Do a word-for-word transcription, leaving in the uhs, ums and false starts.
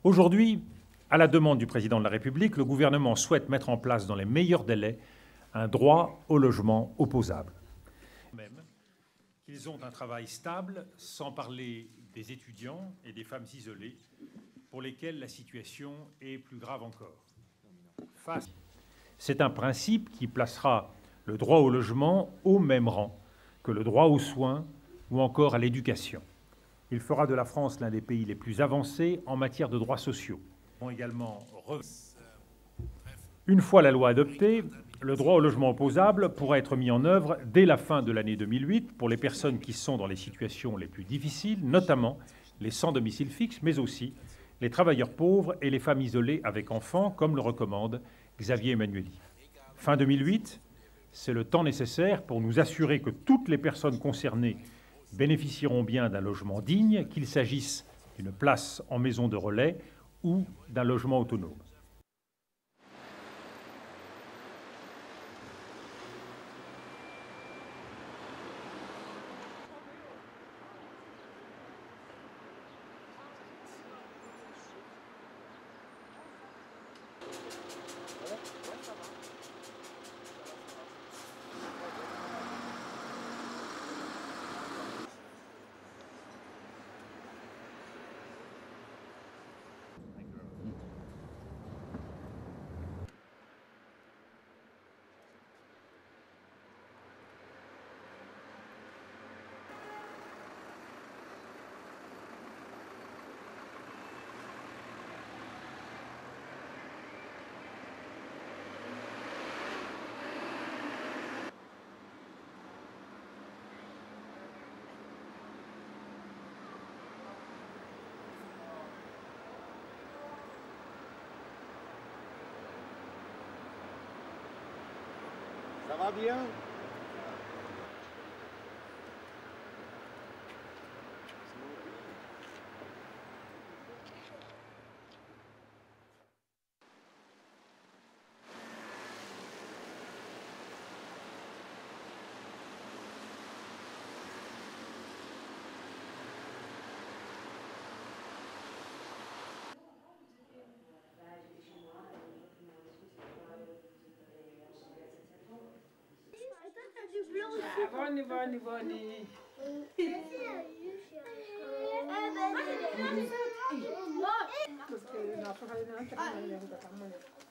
Aujourd'hui, à la demande du président de la République, le gouvernement souhaite mettre en place dans les meilleurs délais un droit au logement opposable. Même qu'ils ont un travail stable, sans parler des étudiants et des femmes isolées, pour lesquelles la situation est plus grave encore. Face... C'est un principe qui placera le droit au logement au même rang que le droit aux soins ou encore à l'éducation. Il fera de la France l'un des pays les plus avancés en matière de droits sociaux. Également... Une fois la loi adoptée, le droit au logement opposable pourra être mis en œuvre dès la fin de l'année deux mille huit pour les personnes qui sont dans les situations les plus difficiles, notamment les sans domicile fixe, mais aussi les travailleurs pauvres et les femmes isolées avec enfants, comme le recommande Xavier Emmanuelli. Fin deux mille huit, c'est le temps nécessaire pour nous assurer que toutes les personnes concernées bénéficieront bien d'un logement digne, qu'il s'agisse d'une place en maison de relais ou d'un logement autonome. Ça va bien? Boni, boni, boni. Parce que